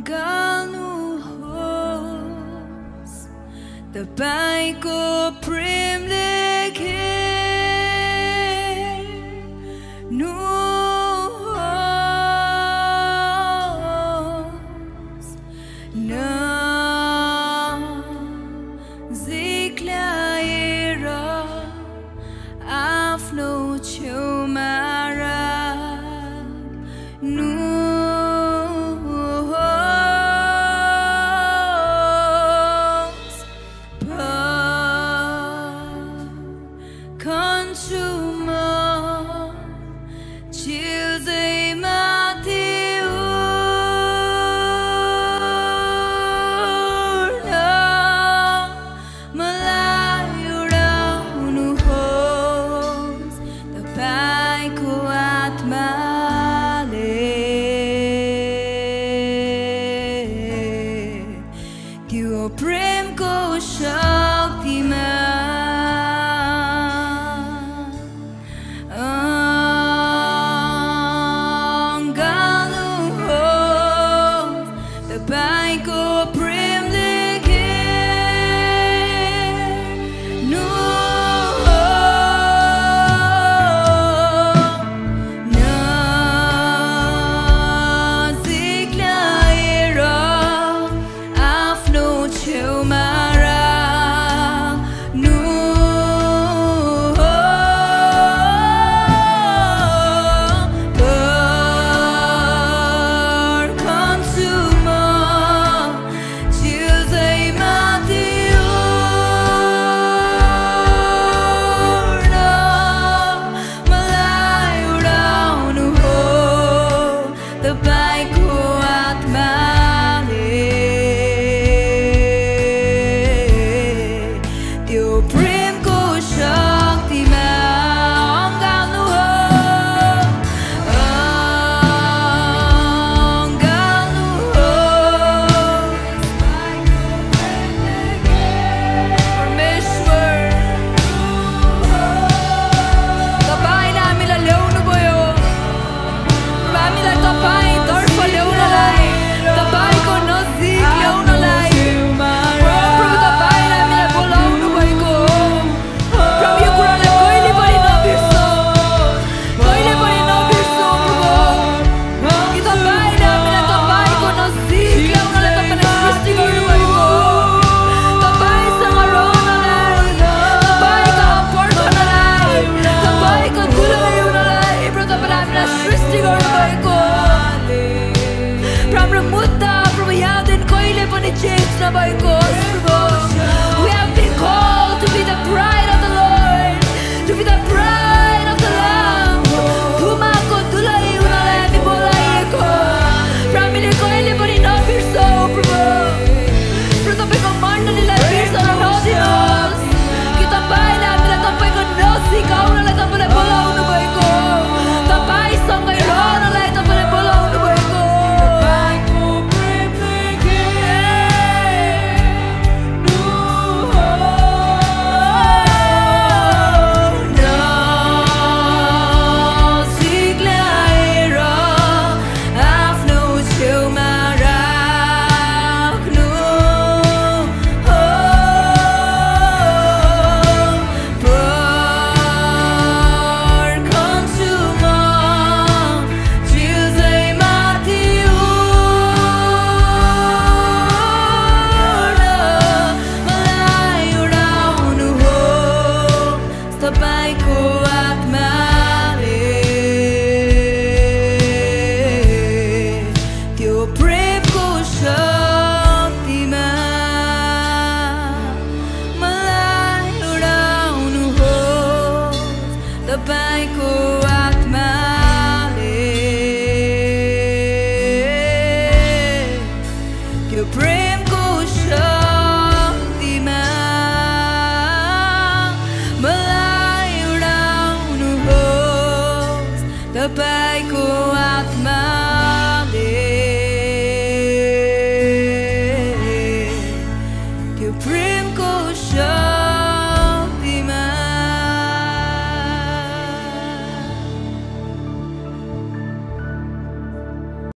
गर्नुहोस् तपाईको प्रेमले घेर्नुहोस् नजिक ल्याएर आफ्नो छेउमा प्रेमको शक्तिमा गाल्नुहोस् तपाईको प्रेमले नजिक ल्याएर आफ्नो छेउमा We have been called to be the bride of the Lord, to be the bride of the Lamb. Humako dulai unalai हामी बोलाइएको हामीले कहिले पनि नबिर्सौ प्रभु। तपाईँको मण्डलीलाई बिर्सन नदिनुहोस् कि तपाईँले हामीलाई तपाईँको नसिकाउनलाई तपाईँलाई बोलाउनु भएको, तपाईँसँगै रहनलाई तपाईँले बोलाउनु भएको। तपाईँको आत्मा